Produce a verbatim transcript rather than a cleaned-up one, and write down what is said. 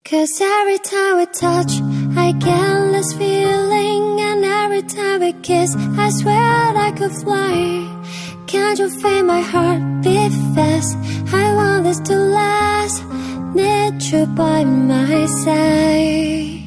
'Cause every time we touch, I get this feeling. And every time we kiss, I swear that I could fly. Can't you feel my heart beat fast? I want this to last. Need you by my side.